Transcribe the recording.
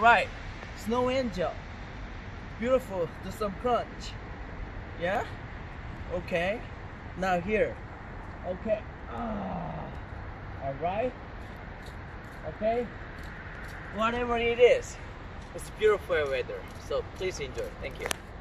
right, snow angel. Beautiful. Do some crunch. Yeah? Okay. Now here. Okay. Alright. Okay. Whatever it is, it's beautiful weather. So please enjoy. Thank you.